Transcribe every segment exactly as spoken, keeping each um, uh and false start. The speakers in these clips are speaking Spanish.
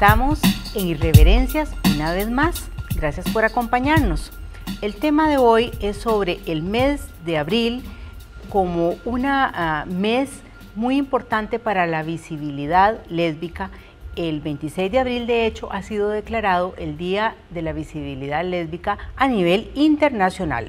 Estamos en Irreverencias una vez más. Gracias por acompañarnos. El tema de hoy es sobre el mes de abril como un uh, mes muy importante para la visibilidad lésbica. El veintiséis de abril, de hecho, ha sido declarado el Día de la Visibilidad Lésbica a nivel internacional.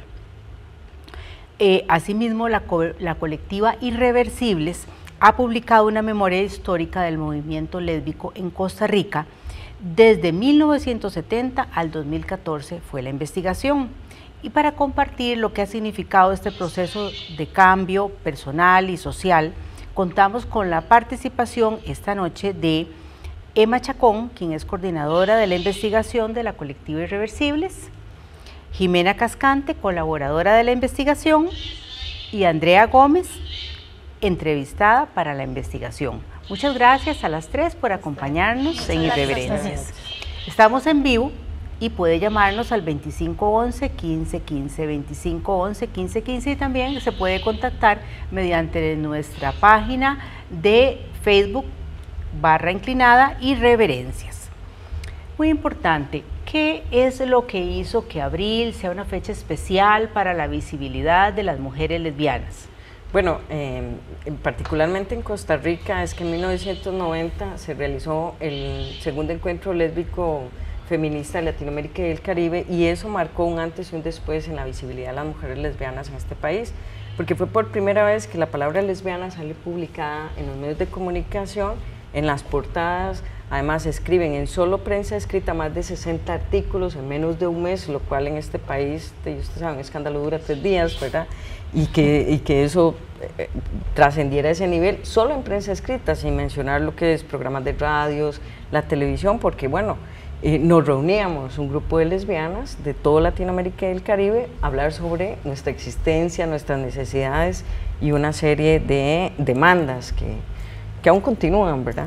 Eh, asimismo, la, co la colectiva Irreversibles ha publicado una memoria histórica del movimiento lésbico en Costa Rica. Desde mil novecientos setenta al dos mil catorce fue la investigación. Y para compartir lo que ha significado este proceso de cambio personal y social, contamos con la participación esta noche de Emma Chacón, quien es coordinadora de la investigación de la colectiva Irreversibles, Jimena Cascante, colaboradora de la investigación, y Andrea Gómez, entrevistada para la investigación. Muchas gracias a las tres por acompañarnos Muchas en Irreverencias. Estamos en vivo y puede llamarnos al veinticinco once, quince quince, veinticinco once, quince quince, y también se puede contactar mediante nuestra página de Facebook barra inclinada Irreverencias. Muy importante, ¿qué es lo que hizo que abril sea una fecha especial para la visibilidad de las mujeres lesbianas? Bueno, eh, particularmente en Costa Rica es que en mil novecientos noventa se realizó el segundo encuentro lésbico feminista de Latinoamérica y el Caribe, y eso marcó un antes y un después en la visibilidad de las mujeres lesbianas en este país, porque fue por primera vez que la palabra lesbiana sale publicada en los medios de comunicación, en las portadas. Además escriben en solo prensa escrita más de sesenta artículos en menos de un mes, lo cual en este país, ustedes saben, un escándalo dura tres días, ¿verdad? Y que, y que eso eh, trascendiera ese nivel solo en prensa escrita, sin mencionar lo que es programas de radios, la televisión, porque bueno, eh, nos reuníamos un grupo de lesbianas de toda Latinoamérica y el Caribe a hablar sobre nuestra existencia, nuestras necesidades y una serie de demandas que, que aún continúan, ¿verdad?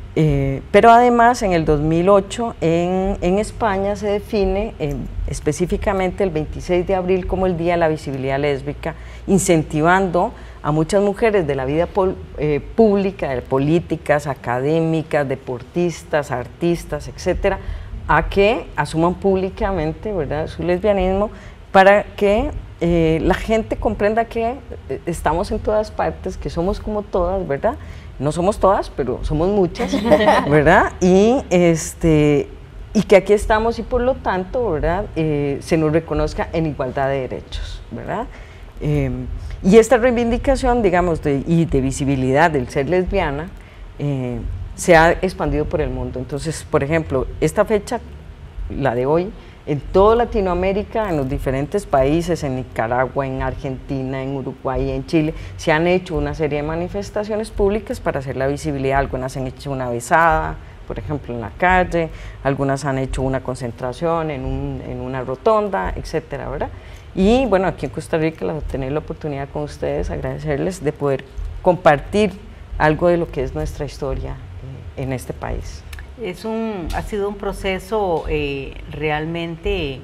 Eh, pero además en el dos mil ocho en, en España se define eh, específicamente el veintiséis de abril como el Día de la Visibilidad Lésbica, incentivando a muchas mujeres de la vida pol, eh, pública, de políticas, académicas, deportistas, artistas, etcétera, a que asuman públicamente, ¿verdad?, su lesbianismo, para que eh, la gente comprenda que eh, estamos en todas partes, que somos como todas, ¿verdad? No somos todas, pero somos muchas, ¿verdad? Y, este, y que aquí estamos y por lo tanto, ¿verdad?, eh, se nos reconozca en igualdad de derechos, ¿verdad? Eh, y esta reivindicación, digamos, de, y de visibilidad del ser lesbiana, eh, se ha expandido por el mundo. Entonces, por ejemplo, esta fecha, la de hoy, en toda Latinoamérica, en los diferentes países, en Nicaragua, en Argentina, en Uruguay, en Chile, se han hecho una serie de manifestaciones públicas para hacer la visibilidad. Algunas han hecho una besada, por ejemplo, en la calle, algunas han hecho una concentración en, un, en una rotonda, etcétera, ¿verdad? Y bueno, aquí en Costa Rica, tener la oportunidad con ustedes, agradecerles de poder compartir algo de lo que es nuestra historia eh, en este país. Es un, ha sido un proceso eh, realmente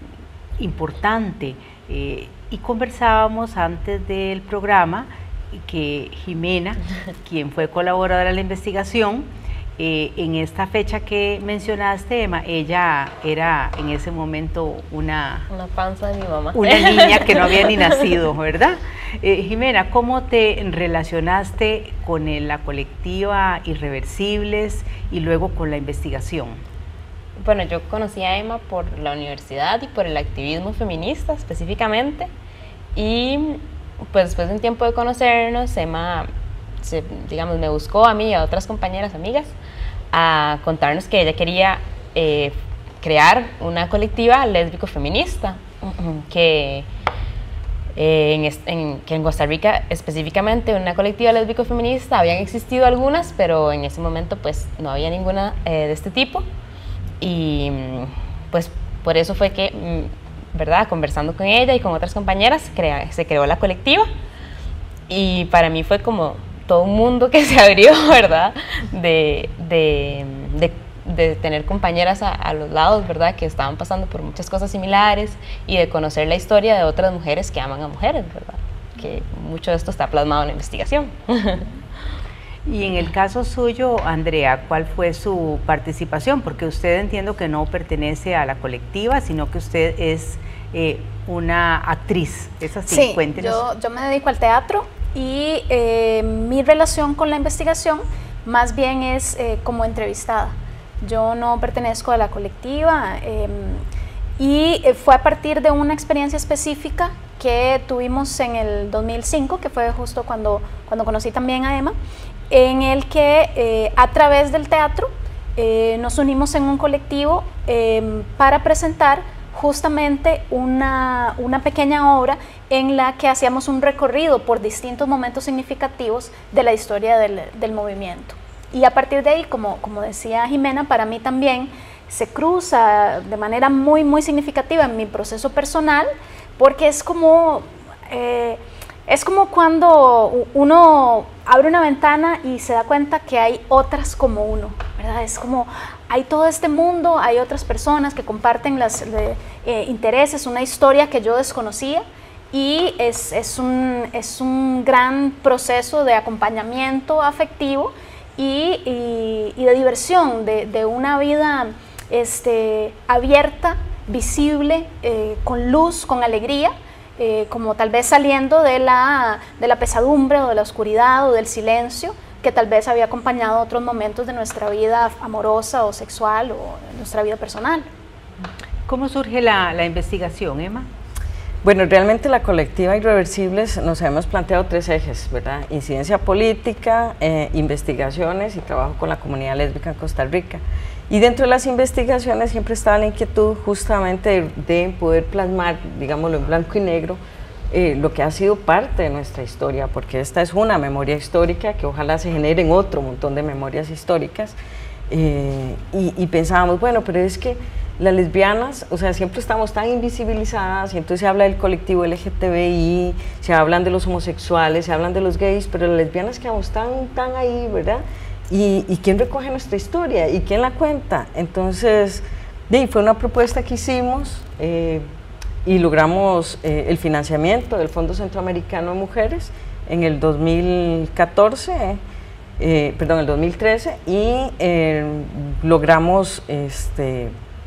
importante eh, y conversábamos antes del programa que Jimena, quien fue colaboradora de la investigación, eh, en esta fecha que mencionaste, Emma, ella era en ese momento una, una panza de mi mamá. Una niña que no había ni nacido, ¿verdad? Eh, Jimena, ¿cómo te relacionaste con el, la colectiva Irreversibles y luego con la investigación? Bueno, yo conocí a Emma por la universidad y por el activismo feminista específicamente, y pues después de un tiempo de conocernos, Emma, se, digamos, me buscó a mí y a otras compañeras amigas a contarnos que ella quería eh, crear una colectiva lésbico-feminista, que Eh, en, en, que en Costa Rica específicamente una colectiva lésbico-feminista, habían existido algunas, pero en ese momento pues no había ninguna eh, de este tipo, y pues por eso fue que, ¿verdad?, conversando con ella y con otras compañeras, crea, se creó la colectiva, y para mí fue como todo un mundo que se abrió, ¿verdad?, de, de, de de tener compañeras a, a los lados, ¿verdad?, que estaban pasando por muchas cosas similares, y de conocer la historia de otras mujeres que aman a mujeres, ¿verdad?, que mucho de esto está plasmado en la investigación. Y en el caso suyo, Andrea, ¿cuál fue su participación? Porque usted entiendo que no pertenece a la colectiva, sino que usted es eh, una actriz, ¿es así? Sí, Cuéntenos. Yo, yo me dedico al teatro y eh, mi relación con la investigación más bien es eh, como entrevistada. Yo no pertenezco a la colectiva eh, y fue a partir de una experiencia específica que tuvimos en el dos mil cinco, que fue justo cuando, cuando conocí también a Emma, en el que eh, a través del teatro eh, nos unimos en un colectivo eh, para presentar justamente una, una pequeña obra en la que hacíamos un recorrido por distintos momentos significativos de la historia del, del movimiento. Y a partir de ahí, como, como decía Jimena, para mí también se cruza de manera muy, muy significativa en mi proceso personal, porque es como, eh, es como cuando uno abre una ventana y se da cuenta que hay otras como uno, ¿verdad? Es como, hay todo este mundo, hay otras personas que comparten los eh, intereses, una historia que yo desconocía, y es, es, un, es un gran proceso de acompañamiento afectivo y, y, y de diversión, de, de una vida este, abierta, visible, eh, con luz, con alegría, eh, como tal vez saliendo de la, de la pesadumbre o de la oscuridad o del silencio que tal vez había acompañado otros momentos de nuestra vida amorosa o sexual o de nuestra vida personal. ¿Cómo surge la, la investigación, Emma? Bueno, realmente la colectiva Irreversibles nos hemos planteado tres ejes, ¿verdad? Incidencia política, eh, investigaciones y trabajo con la comunidad lésbica en Costa Rica. Y dentro de las investigaciones siempre estaba la inquietud justamente de, de poder plasmar, digámoslo en blanco y negro, eh, lo que ha sido parte de nuestra historia, porque esta es una memoria histórica que ojalá se generen otro montón de memorias históricas. Eh, y, y pensábamos, bueno, pero es que las lesbianas, o sea, siempre estamos tan invisibilizadas, y entonces se habla del colectivo L G T B I, se hablan de los homosexuales, se hablan de los gays, pero las lesbianas quedamos tan, tan ahí, ¿verdad? Y, y ¿quién recoge nuestra historia? ¿Y quién la cuenta? Entonces, de, fue una propuesta que hicimos eh, y logramos eh, el financiamiento del Fondo Centroamericano de Mujeres en el dos mil catorce, eh, perdón, el dos mil trece, y eh, logramos este,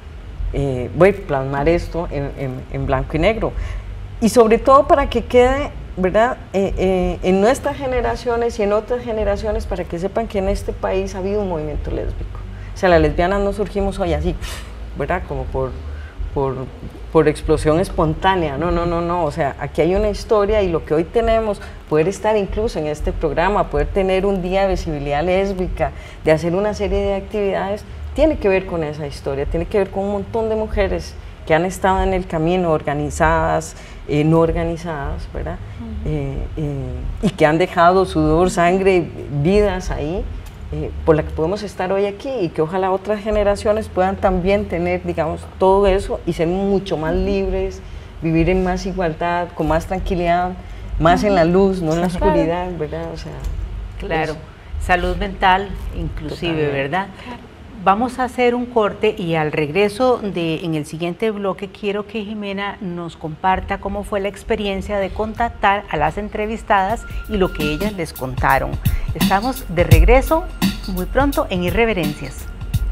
eh, voy a plasmar esto en, en, en blanco y negro. Y sobre todo para que quede, ¿verdad? Eh, eh, en nuestras generaciones y en otras generaciones, para que sepan que en este país ha habido un movimiento lésbico. O sea, las lesbianas no surgimos hoy así, ¿verdad? Como por, por, por explosión espontánea, no, no, no, no, o sea, aquí hay una historia, y lo que hoy tenemos, poder estar incluso en este programa, poder tener un día de visibilidad lésbica, de hacer una serie de actividades, tiene que ver con esa historia, tiene que ver con un montón de mujeres que han estado en el camino, organizadas, eh, no organizadas, ¿verdad? Uh-huh. eh, eh, y que han dejado sudor, sangre, vidas ahí, eh, por la que podemos estar hoy aquí, y que ojalá otras generaciones puedan también tener, digamos, todo eso y ser mucho más libres, vivir en más igualdad, con más tranquilidad, más uh-huh. en la luz, no en la oscuridad, ¿verdad? O sea, claro, eso. Salud mental inclusive, totalmente. ¿Verdad? Claro. Vamos a hacer un corte, y al regreso de, en el siguiente bloque, quiero que Jimena nos comparta cómo fue la experiencia de contactar a las entrevistadas y lo que ellas les contaron. Estamos de regreso muy pronto en Irreverencias.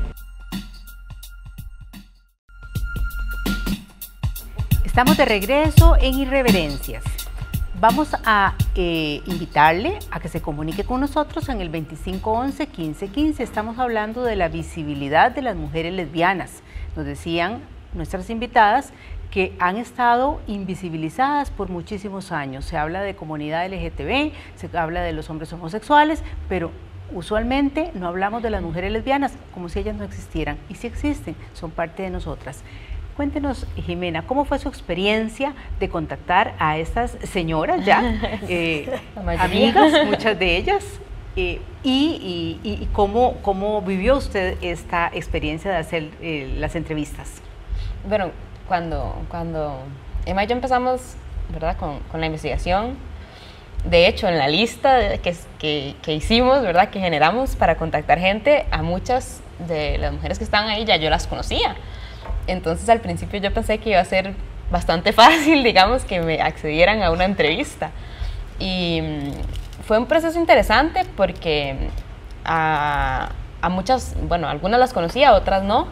Estamos de regreso en Irreverencias. Vamos a eh, invitarle a que se comunique con nosotros en el veinticinco once, quince quince. Estamos hablando de la visibilidad de las mujeres lesbianas. Nos decían nuestras invitadas que han estado invisibilizadas por muchísimos años. Se habla de comunidad L G T B, se habla de los hombres homosexuales, pero usualmente no hablamos de las mujeres lesbianas como si ellas no existieran. Y sí existen, son parte de nosotras. Cuéntenos, Jimena, ¿cómo fue su experiencia de contactar a estas señoras ya, eh, amigas, muchas de ellas, eh, y, y, y cómo, cómo vivió usted esta experiencia de hacer eh, las entrevistas? Bueno, cuando, cuando Emma y yo empezamos, ¿verdad?, con, con la investigación, de hecho, en la lista que, que, que hicimos, ¿verdad?, que generamos para contactar gente, a muchas de las mujeres que estaban ahí ya yo las conocía. Entonces al principio yo pensé que iba a ser bastante fácil, digamos, que me accedieran a una entrevista. Y fue un proceso interesante porque a, a muchas, bueno, algunas las conocía, otras no.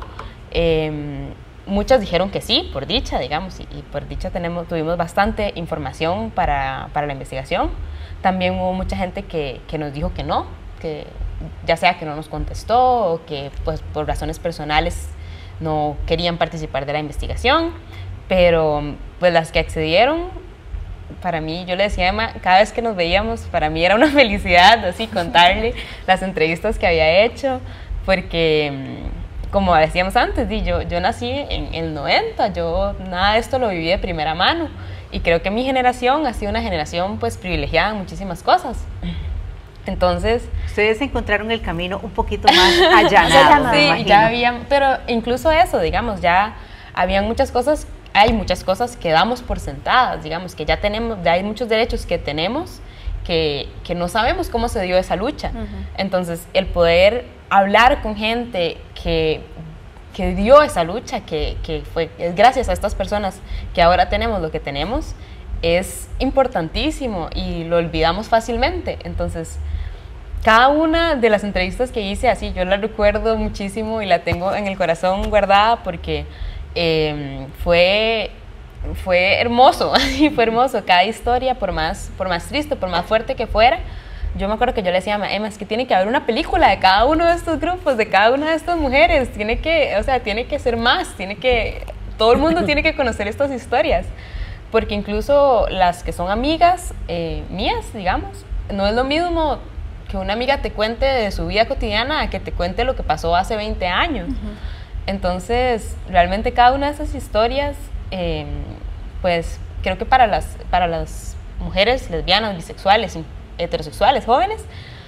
Eh, muchas dijeron que sí, por dicha, digamos, y, y por dicha tenemos, tuvimos bastante información para, para la investigación. También hubo mucha gente que, que nos dijo que no, que ya sea que no nos contestó o que pues, por razones personales no querían participar de la investigación, pero pues las que accedieron, para mí, yo le decía a Emma, cada vez que nos veíamos, para mí era una felicidad así contarle las entrevistas que había hecho, porque como decíamos antes, yo, yo nací en el noventa, yo nada de esto lo viví de primera mano, y creo que mi generación ha sido una generación pues privilegiada en muchísimas cosas. Entonces, ustedes encontraron el camino un poquito más allanado. Sí, ya habían, pero incluso eso, digamos, ya habían muchas cosas, hay muchas cosas que damos por sentadas, digamos, que ya tenemos, ya hay muchos derechos que tenemos que, que no sabemos cómo se dio esa lucha. Uh-huh. Entonces, el poder hablar con gente que, que dio esa lucha, que, que fue es gracias a estas personas que ahora tenemos lo que tenemos, es importantísimo y lo olvidamos fácilmente. Entonces, cada una de las entrevistas que hice, así, yo la recuerdo muchísimo y la tengo en el corazón guardada porque eh, fue, fue hermoso, fue hermoso. Cada historia, por más, por más triste, por más fuerte que fuera, yo me acuerdo que yo le decía a Emma, es que tiene que haber una película de cada uno de estos grupos, de cada una de estas mujeres, tiene que, o sea, tiene que ser más, tiene que, todo el mundo tiene que conocer estas historias, porque incluso las que son amigas eh, mías, digamos, no es lo mismo que una amiga te cuente de su vida cotidiana a que te cuente lo que pasó hace veinte años. Uh-huh. Entonces, realmente cada una de esas historias, eh, pues creo que para las, para las mujeres lesbianas, bisexuales, heterosexuales, jóvenes,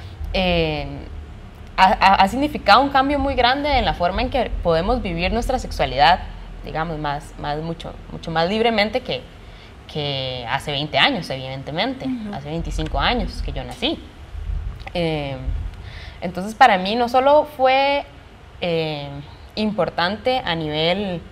eh, ha, ha significado un cambio muy grande en la forma en que podemos vivir nuestra sexualidad, digamos, más, más mucho, mucho más libremente que, que hace veinte años, evidentemente, uh-huh. hace veinticinco años que yo nací. Eh, entonces para mí no solo fue eh, importante a nivel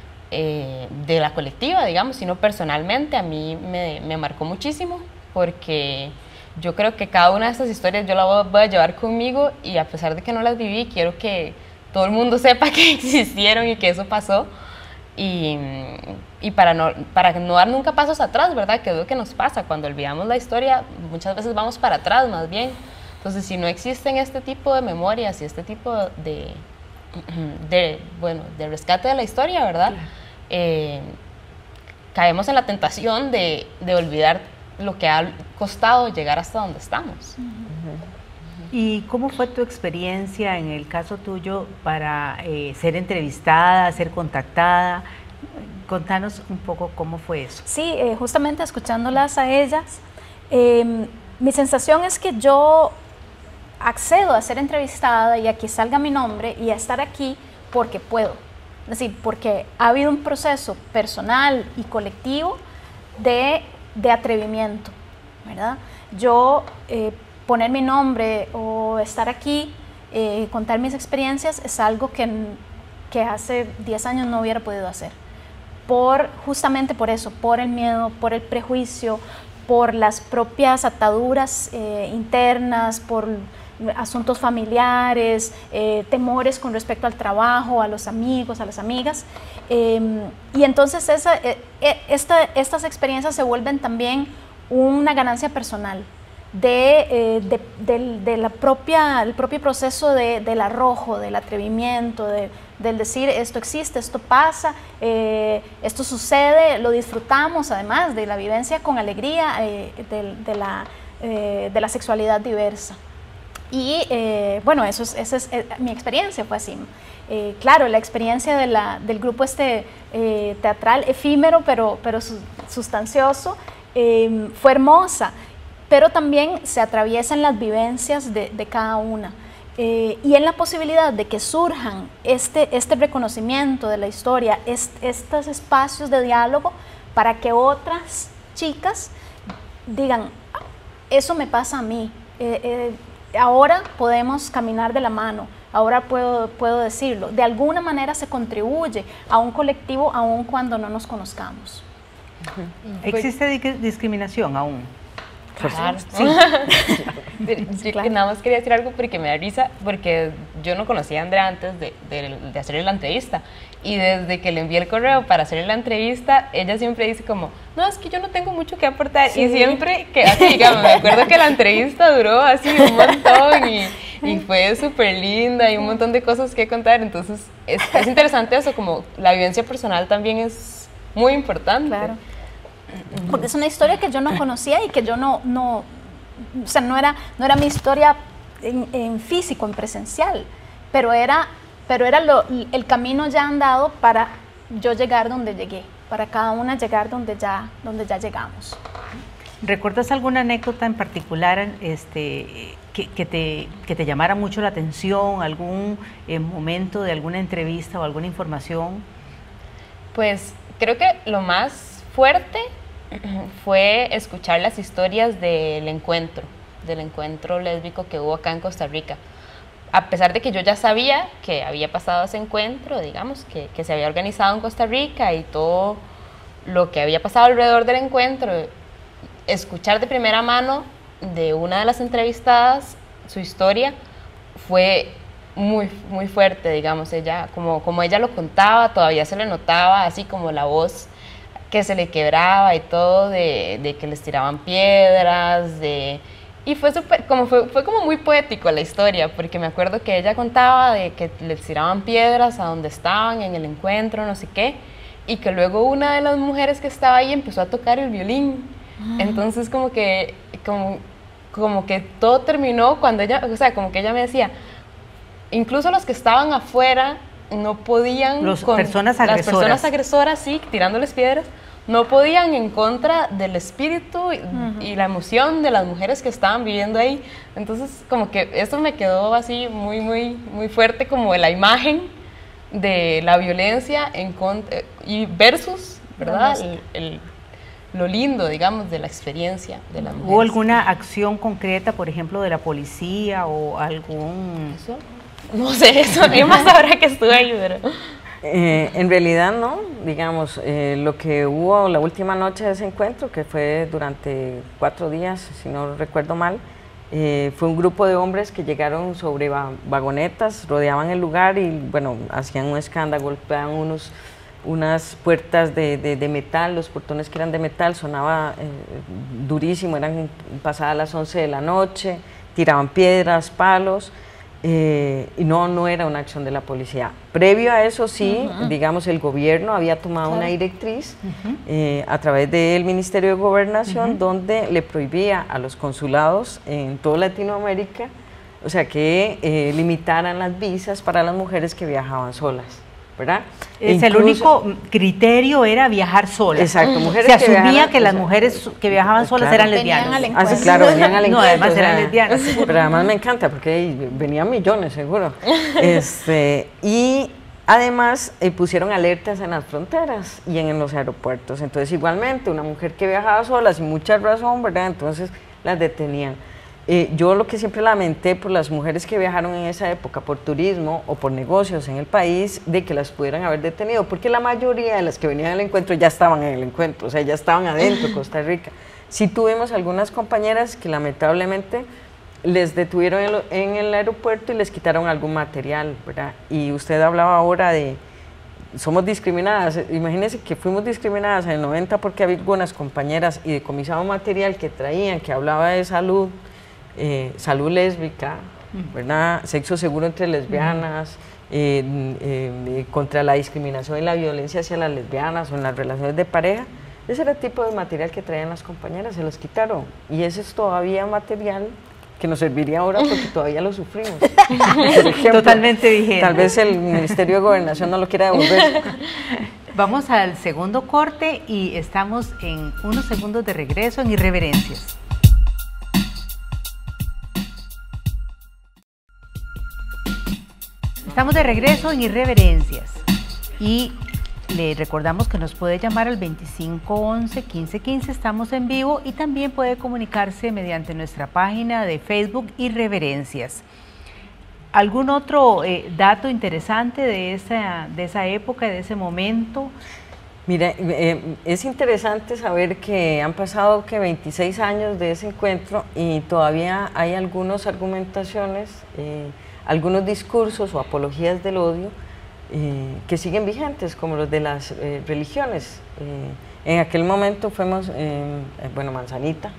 eh, de la colectiva, digamos, sino personalmente a mí me, me marcó muchísimo, porque yo creo que cada una de estas historias yo la voy a llevar conmigo, y a pesar de que no las viví, quiero que todo el mundo sepa que existieron y que eso pasó, y, y para, no, para no dar nunca pasos atrás, ¿verdad? Que es lo que nos pasa cuando olvidamos la historia, muchas veces vamos para atrás más bien. Entonces, si no existen este tipo de memorias y este tipo de, de, bueno, de rescate de la historia, ¿verdad? Claro. Eh, caemos en la tentación de, de olvidar lo que ha costado llegar hasta donde estamos. Uh-huh. ¿Y cómo fue tu experiencia en el caso tuyo para eh, ser entrevistada, ser contactada? Contanos un poco cómo fue eso. Sí, eh, justamente escuchándolas a ellas, eh, mi sensación es que yo accedo a ser entrevistada y a que salga mi nombre y a estar aquí porque puedo. Es decir, porque ha habido un proceso personal y colectivo de, de atrevimiento, ¿verdad? Yo eh, poner mi nombre o estar aquí, eh, contar mis experiencias, es algo que, que hace diez años no hubiera podido hacer. Por, justamente por eso, por el miedo, por el prejuicio, por las propias ataduras eh, internas, por asuntos familiares, eh, temores con respecto al trabajo, a los amigos, a las amigas. Eh, y entonces esa, eh, esta, estas experiencias se vuelven también una ganancia personal de, eh, de, de, de la propia, el propio proceso de, del arrojo, del atrevimiento, de, del decir esto existe, esto pasa, eh, esto sucede, lo disfrutamos además de la vivencia con alegría eh, de, de, la, eh, de la sexualidad diversa. Y eh, bueno, eso es, esa es eh, mi experiencia, fue así. Eh, claro, la experiencia de la, del grupo este eh, teatral, efímero pero, pero su, sustancioso, eh, fue hermosa, pero también se atraviesan las vivencias de, de cada una. Eh, y en la posibilidad de que surjan este, este reconocimiento de la historia, est, estos espacios de diálogo para que otras chicas digan, eso me pasa a mí, eh, eh, ahora podemos caminar de la mano, ahora puedo, puedo decirlo. De alguna manera se contribuye a un colectivo aun cuando no nos conozcamos. Uh-huh. ¿Existe discriminación aún? Claro. Sí. Yo claro. Nada más quería decir algo porque me da risa, porque yo no conocía a Andrea antes de, de, de hacerle la entrevista. Y desde que le envié el correo para hacerle la entrevista, ella siempre dice como, no, es que yo no tengo mucho que aportar. Sí. Y siempre, que así, digamos, me acuerdo que la entrevista duró así un montón y, y fue súper linda y un montón de cosas que contar. Entonces, es, es interesante eso, como la vivencia personal también es muy importante. Claro. Porque es una historia que yo no conocía y que yo no, no o sea, no era, no era mi historia en, en físico, en presencial, pero era, pero era lo, el camino ya andado para yo llegar donde llegué, para cada una llegar donde ya, donde ya llegamos. ¿Recuerdas alguna anécdota en particular este, que, que, te, que te llamara mucho la atención, algún eh, momento de alguna entrevista o alguna información? Pues creo que lo más fuerte fue escuchar las historias del encuentro, del encuentro lésbico que hubo acá en Costa Rica. A pesar de que yo ya sabía que había pasado ese encuentro, digamos, que, que se había organizado en Costa Rica y todo lo que había pasado alrededor del encuentro, escuchar de primera mano de una de las entrevistadas su historia fue muy, muy fuerte, digamos. Ella, como, como ella lo contaba, todavía se le notaba así como la voz que se le quebraba y todo, de, de que les tiraban piedras, de, y fue, super, como fue, fue como muy poético la historia, porque me acuerdo que ella contaba de que les tiraban piedras a donde estaban en el encuentro, no sé qué, y que luego una de las mujeres que estaba ahí empezó a tocar el violín. Ah. Entonces como que, como, como que todo terminó cuando ella, o sea, como que ella me decía, incluso los que estaban afuera no podían, Los con personas las agresoras. personas agresoras, sí, tirándoles piedras, no podían en contra del espíritu y, uh-huh. y la emoción de las mujeres que estaban viviendo ahí. Entonces, como que eso me quedó así muy, muy, muy fuerte, como la imagen de la violencia en contra, y versus, ¿verdad? El, el, lo lindo, digamos, de la experiencia de las mujeres. ¿Hubo alguna acción concreta, por ejemplo, de la policía o algún...? ¿Eso? No sé, eso, yo más ahora que estuve ahí, pero... Eh, en realidad no, digamos, eh, lo que hubo la última noche de ese encuentro, que fue durante cuatro días, si no recuerdo mal, eh, fue un grupo de hombres que llegaron sobre va vagonetas, rodeaban el lugar y, bueno, hacían un escándalo, golpeaban unos, unas puertas de, de, de metal, los portones que eran de metal, sonaba eh, durísimo, eran pasadas las once de la noche, tiraban piedras, palos. Eh, y no, no era una acción de la policía. Previo a eso sí, uh-huh. digamos, el gobierno había tomado claro. una directriz uh-huh. eh, a través del Ministerio de Gobernación uh-huh. donde le prohibía a los consulados en toda Latinoamérica, o sea, que eh, limitaran las visas para las mujeres que viajaban solas, ¿verdad? Es el único criterio era viajar solas. Exacto, mujeres se que asumía viajaban, que las mujeres que viajaban solas claro. eran lesbianas. Ah, sí, claro, venían al encuentro. No, además o sea, eran lesbianas. Pero además me encanta porque hey, venían millones, seguro. Este, y además eh, pusieron alertas en las fronteras y en, en los aeropuertos. Entonces, igualmente, una mujer que viajaba sola, sin mucha razón, ¿verdad? Entonces, las detenían. Eh, yo lo que siempre lamenté por las mujeres que viajaron en esa época por turismo o por negocios en el país, de que las pudieran haber detenido, porque la mayoría de las que venían al encuentro ya estaban en el encuentro, o sea, ya estaban adentro de Costa Rica. Sí tuvimos algunas compañeras que lamentablemente les detuvieron en, lo, en el aeropuerto y les quitaron algún material, ¿verdad? Y usted hablaba ahora de, somos discriminadas, imagínense que fuimos discriminadas en el noventa porque había algunas compañeras y decomisaban material que traían, que hablaba de salud, Eh, salud lésbica, ¿verdad? Sexo seguro entre lesbianas, eh, eh, contra la discriminación y la violencia hacia las lesbianas o en las relaciones de pareja. Ese era el tipo de material que traían las compañeras, se los quitaron. Y ese es todavía material que nos serviría ahora porque todavía lo sufrimos. Ejemplo, totalmente vigente. Tal vez el Ministerio de Gobernación no lo quiera devolver. Vamos al segundo corte y estamos en unos segundos de regreso en Irreverencias. Estamos de regreso en Irreverencias y le recordamos que nos puede llamar al veinticinco once, quince quince, estamos en vivo y también puede comunicarse mediante nuestra página de Facebook Irreverencias. ¿Algún otro eh, dato interesante de esa, de esa época, de ese momento? Mira, eh, es interesante saber que han pasado que veintiséis años de ese encuentro y todavía hay algunas argumentaciones, eh, algunos discursos o apologías del odio eh, que siguen vigentes, como los de las eh, religiones. Eh, en aquel momento fuimos, eh, bueno, Manzanita,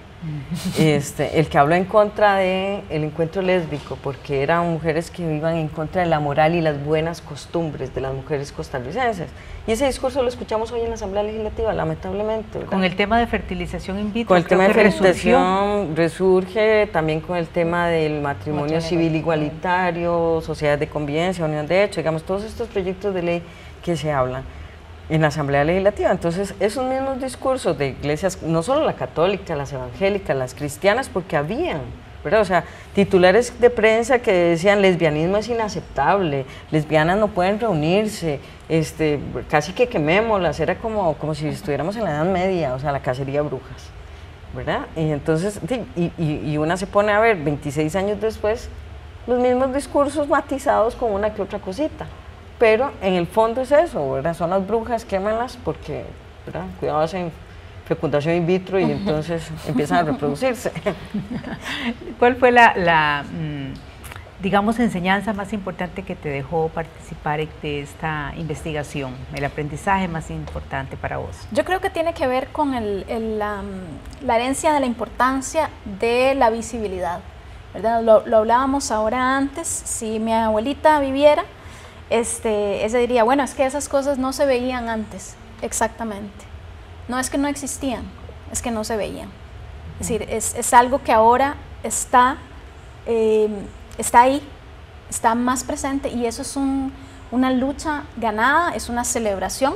Este, el que habló en contra del encuentro lésbico, porque eran mujeres que iban en contra de la moral y las buenas costumbres de las mujeres costarricenses. Y ese discurso lo escuchamos hoy en la Asamblea Legislativa, lamentablemente, ¿verdad? Con el tema de fertilización in vitro. Con el tema de fertilización resurge, también con el tema del matrimonio civil igualitario, sociedades de convivencia, unión de hecho, digamos, todos estos proyectos de ley que se hablan en la Asamblea Legislativa. Entonces, esos mismos discursos de iglesias, no solo la católica, las evangélicas, las cristianas, porque habían, ¿verdad? O sea, titulares de prensa que decían lesbianismo es inaceptable, lesbianas no pueden reunirse, este, casi que quemémoslas, era como, como si estuviéramos en la Edad Media, o sea, la cacería de brujas, ¿verdad? Y entonces, y, y, y una se pone a ver, veintiséis años después, los mismos discursos matizados con una que otra cosita. Pero en el fondo es eso, ¿verdad? Son las brujas, quémanlas porque, ¿verdad? Cuidado, hacen fecundación in vitro y entonces empiezan a reproducirse. ¿Cuál fue la, la, digamos, enseñanza más importante que te dejó participar de esta investigación? El aprendizaje más importante para vos. Yo creo que tiene que ver con el, el, la, la herencia de la importancia de la visibilidad, ¿verdad? Lo, lo hablábamos ahora antes, si mi abuelita viviera, Este, ese diría, bueno, es que esas cosas no se veían antes, exactamente. No es que no existían, es que no se veían. Es decir, es, es algo que ahora está, eh, está ahí, está más presente y eso es un, una lucha ganada, es una celebración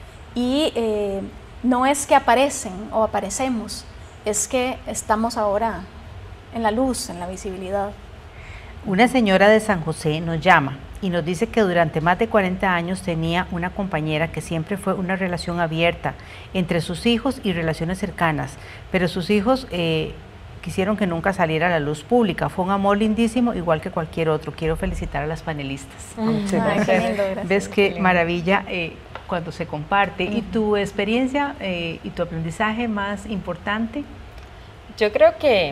y eh, no es que aparecen o aparecemos, es que estamos ahora en la luz, en la visibilidad. Una señora de San José nos llama y nos dice que durante más de cuarenta años tenía una compañera que siempre fue una relación abierta entre sus hijos y relaciones cercanas, pero sus hijos eh, quisieron que nunca saliera a la luz pública. Fue un amor lindísimo, igual que cualquier otro. Quiero felicitar a las panelistas. Ay, qué lindo, gracias. ¿Ves qué maravilla eh, cuando se comparte? Uh-huh. ¿Y tu experiencia eh, y tu aprendizaje más importante? Yo creo que...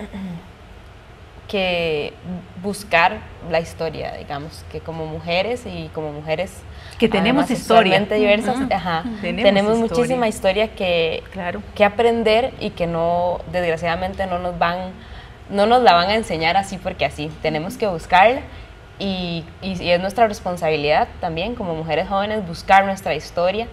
que buscar la historia, digamos, que como mujeres y como mujeres que tenemos historia diversas, uh-huh. ajá, tenemos, tenemos historia. muchísima historia que, claro. que aprender y que no, desgraciadamente no nos van, no nos la van a enseñar así porque así, tenemos que buscarla y, y, y es nuestra responsabilidad también como mujeres jóvenes buscar nuestra historia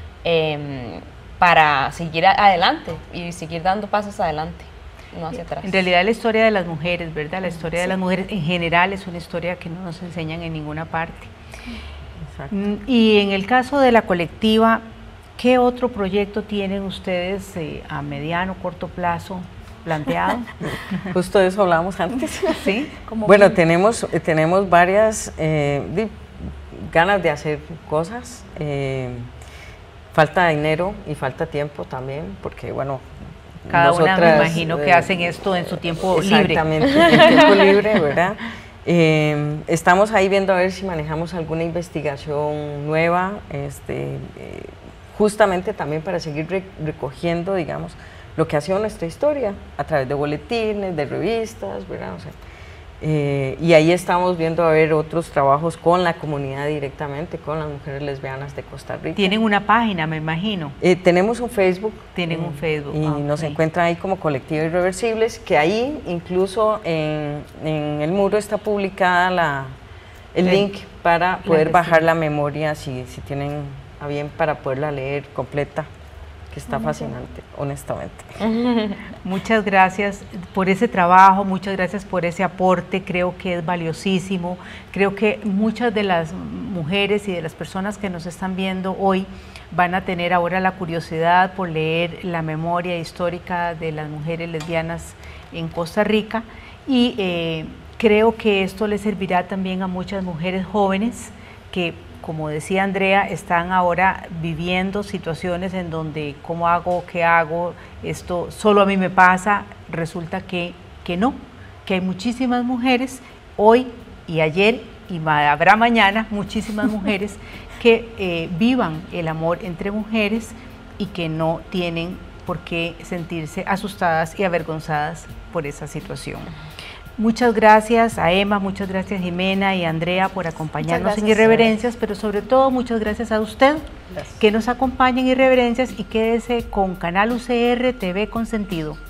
eh, para seguir adelante y seguir dando pasos adelante. No hacia atrás. En realidad la historia de las mujeres, ¿verdad? La historia sí. de las mujeres en general es una historia que no nos enseñan en ninguna parte. Exacto. Y en el caso de la colectiva, ¿qué otro proyecto tienen ustedes eh, a mediano, corto plazo planteado? Justo de eso hablábamos antes. ¿Sí? Bueno, tenemos, tenemos varias eh, de, ganas de hacer cosas, eh, falta dinero y falta tiempo también, porque bueno, cada nosotras, una me imagino eh, que hacen esto en su tiempo exactamente, libre. Exactamente, en tiempo libre, ¿verdad? Eh, estamos ahí viendo a ver si manejamos alguna investigación nueva, este, eh, justamente también para seguir re recogiendo, digamos, lo que ha sido nuestra historia, a través de boletines, de revistas, ¿verdad? O sea, Eh, y ahí estamos viendo a ver otros trabajos con la comunidad directamente, con las mujeres lesbianas de Costa Rica. Tienen una página, me imagino. Eh, tenemos un Facebook. Tienen eh, un Facebook. Y ah, nos okay. encuentran ahí como Colectiva Irreversibles, que ahí incluso en, en el muro está publicada la, el sí. link para poder bajar la memoria, si, si tienen a bien, para poderla leer completa. Que está fascinante, honestamente. Muchas gracias por ese trabajo, muchas gracias por ese aporte, creo que es valiosísimo, creo que muchas de las mujeres y de las personas que nos están viendo hoy van a tener ahora la curiosidad por leer la memoria histórica de las mujeres lesbianas en Costa Rica y eh, creo que esto les servirá también a muchas mujeres jóvenes que, como decía Andrea, están ahora viviendo situaciones en donde cómo hago, qué hago, esto solo a mí me pasa, resulta que, que no, que hay muchísimas mujeres hoy y ayer y habrá mañana muchísimas mujeres que eh, vivan el amor entre mujeres y que no tienen por qué sentirse asustadas y avergonzadas por esa situación. Muchas gracias a Emma, muchas gracias Jimena y Andrea por acompañarnos en Irreverencias, pero sobre todo muchas gracias a usted gracias. que nos acompaña en Irreverencias y quédese con Canal U C R T V Consentido.